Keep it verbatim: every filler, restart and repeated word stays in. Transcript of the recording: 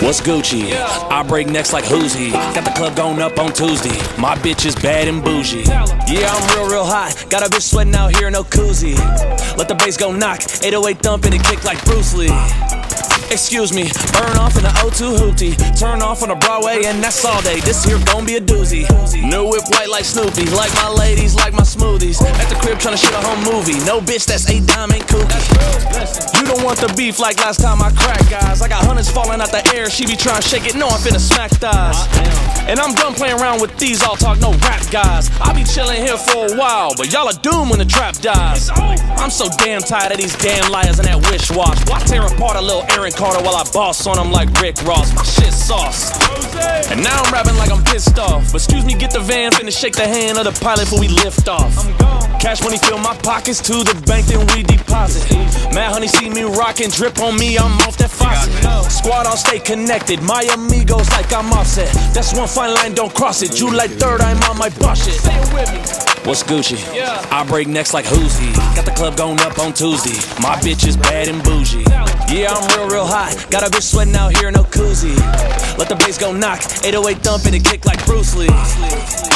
What's Gucci? I break necks like who's he? Got the club going up on Tuesday. My bitch is bad and bougie. Yeah, I'm real, real hot. Got a bitch sweating out here, no koozie. Let the bass go knock. eight oh eight thump and it kick like Bruce Lee. Excuse me, burn off in the O two hoopty. Turn off on the Broadway and that's all day. This here gon' be a doozy. New whip white like Snoopy. Like my ladies, like my smoothies. At the crib tryna shoot a home movie. No bitch, that's eight diamond kooky. You don't want the beef like last time I cracked guys. I got hundreds falling out the air. She be trying to shake it. No, I'm finna smack thighs. And I'm done playing around with these all talk, no rap guys. I be chilling here for a while, but y'all are doomed when the trap dies. I'm so damn tired of these damn liars and that wish wash. Why tear apart a little Aaron Carter while I boss on them like Rick Ross? My shit sauce. And now I'm rapping like I'm pissed off. But excuse me, get the van, finna shake the hand of the pilot before we lift off. Cash money fill my pockets to the bank, then we deposit. Mad honey see me rockin', drip on me, I'm off that faucet. Squad all stay connected, my amigos like I'm offset. That's one fine line, don't cross it. You like third, I'm on my boss shit. Say it with me. What's Gucci? Yeah. I break necks like who's he? Got the club going up on Tuesday. My bitch is bad and bougie. Yeah, I'm real, real hot. Got a bitch sweating out here, no koozie. Let the bass go knock. eight oh eight thump and it kick like Bruce Lee.